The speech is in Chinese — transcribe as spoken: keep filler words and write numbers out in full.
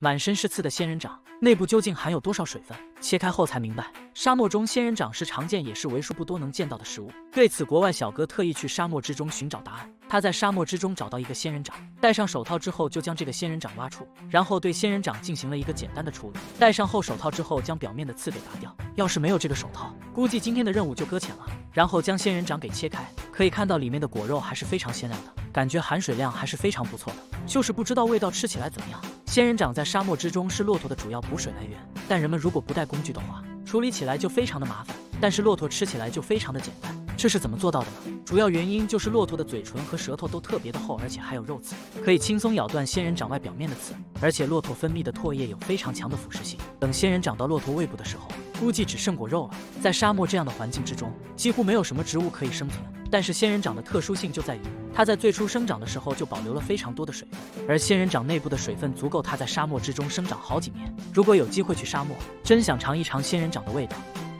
满身是刺的仙人掌内部究竟含有多少水分？切开后才明白，沙漠中仙人掌是常见也是为数不多能见到的食物。对此，国外小哥特意去沙漠之中寻找答案。他在沙漠之中找到一个仙人掌，戴上手套之后，就将这个仙人掌挖出，然后对仙人掌进行了一个简单的处理。戴上后手套之后，将表面的刺给拔掉。要是没有这个手套，估计今天的任务就搁浅了。然后将仙人掌给切开，可以看到里面的果肉还是非常鲜亮的，感觉含水量还是非常不错的，就是不知道味道吃起来怎么样。仙人掌在沙漠之中是骆驼的主要补水来源，但人们如果不带工具的话，处理起来就非常的麻烦。但是骆驼吃起来就非常的简单，这是怎么做到的呢？主要原因就是骆驼的嘴唇和舌头都特别的厚，而且还有肉刺，可以轻松咬断仙人掌外表面的刺。而且骆驼分泌的唾液有非常强的腐蚀性，等仙人掌到骆驼胃部的时候，估计只剩果肉了。在沙漠这样的环境之中，几乎没有什么植物可以生存。但是仙人掌的特殊性就在于，它在最初生长的时候就保留了非常多的水分，而仙人掌内部的水分足够它在沙漠之中生长好几年。如果有机会去沙漠，真想尝一尝仙人掌的味道。